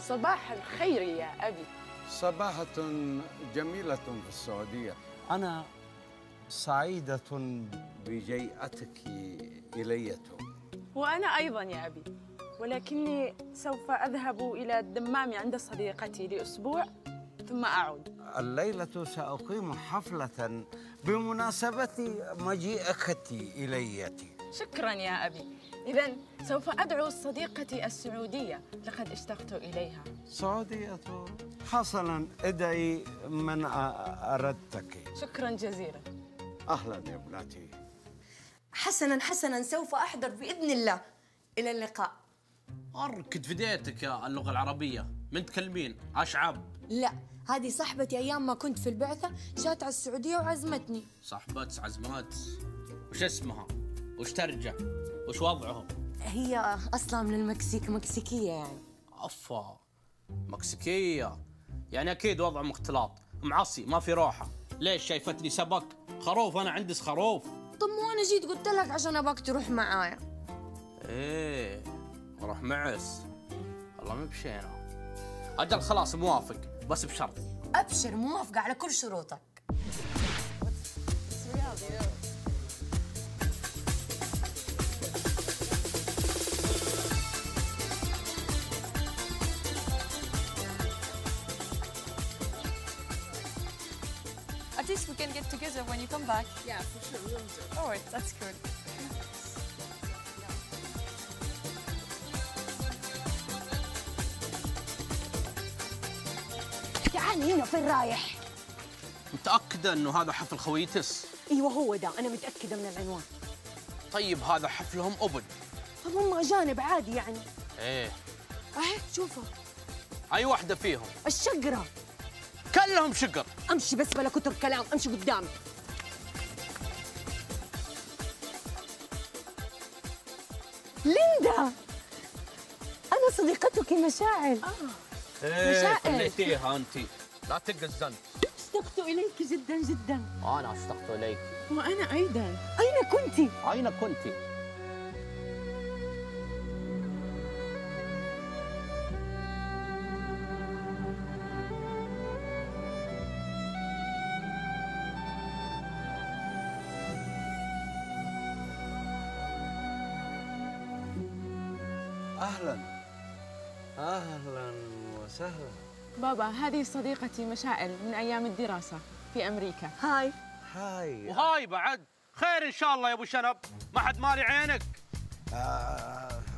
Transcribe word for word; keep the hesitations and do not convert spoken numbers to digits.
صباح الخير يا أبي. صباحة جميلة في السعودية. أنا سعيدة بجيئتك إلي. وأنا أيضا يا أبي، ولكني سوف أذهب إلى الدمام عند صديقتي لأسبوع ثم أعود. الليلة سأقيم حفلة بمناسبة مجيئك إلي. شكرا يا أبي. إذن سوف أدعو صديقتي السعودية، لقد اشتقت إليها. سعودية؟ حسنا، ادعي من أردتك. شكرا جزيلا. أهلا يا ابنتي. حسنا حسنا، سوف أحضر بإذن الله. إلى اللقاء. أركد في ديتك يا اللغة العربية، من تكلمين أشعب؟ لا، هذه صاحبتي أيام ما كنت في البعثة، جات على السعودية وعزمتني. صاحبات عزمات؟ وش اسمها؟ وش ترجع؟ وش وضعهم؟ هي أصلا من المكسيك، مكسيكية يعني. أفا مكسيكية، يعني أكيد وضعهم اختلاط، معصي ما في روحة. ليش شايفتني سبك؟ خروف، أنا عندي خروف. طب مو أنا جيت قلت لك عشان أباك تروح معايا. إيه أروح معس؟ والله ما بشينا. أجل خلاص موافق، بس بشرط. أبشر، موافقة على كل شروطك. At least we can get together when you come back. Yeah, for sure, we will do. All right, that's good. تعال هنا، فين رايح؟ متأكدة إنه هذا حفل خويتس؟ ايوه هو ده، انا متاكده من العنوان. طيب هذا حفلهم أبد؟ طب هم اجانب عادي يعني. إيه. اهي شوفوا. أي واحدة فيهم؟ الشقره. كلهم شقر. امشي بس بلا كتر كلام، امشي قدامي. ليندا، انا صديقتك مشاعل. اه ايه مشاعل. خليتيها انت، لا تقزن. اشتقت اليك جدا جدا. انا اشتقت اليك. وأنا أيضا. اين كنت؟ اين كنت؟ أهلا أهلا وسهلا. بابا، هذه صديقتي مشاعل من أيام الدراسة في أمريكا. هاي. هاي. وهاي بعد خير إن شاء الله يا أبو شنب، ما حد مالي عينك. آه